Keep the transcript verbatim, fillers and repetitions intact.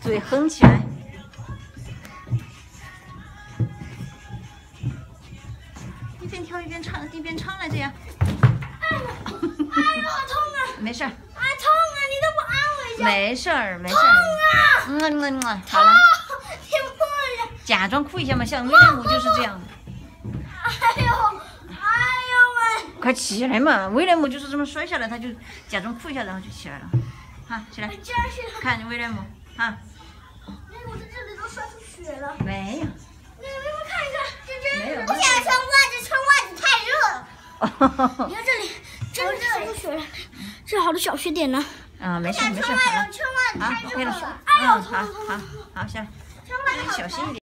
对，哼起来。一边跳一边唱，一边唱来着呀。 哎呦，哎呦，好痛啊！ 没事儿。 啊，痛啊！你都不安慰一下。 没事儿，没事痛儿。 啊！ 嗯嗯嗯，好了。 你不呀？ 假装哭一下嘛，像威廉姆就是这样。 哎呦，哎呦喂！ 快起来嘛！威廉姆就是这么摔下来，他就假装哭一下，然后就起来了。好，起来。 竟然是看威廉姆，哈。 哎，我在这里都摔出血了。 没有。 你们看一看，这真没有。 不想穿袜子，穿袜子太热了。你看这里，真的摔出血了，这好多小血点呢。 啊，没事没事，好了。好，可以了。 哎呦， 嗯，好好好好，下来。小心一点。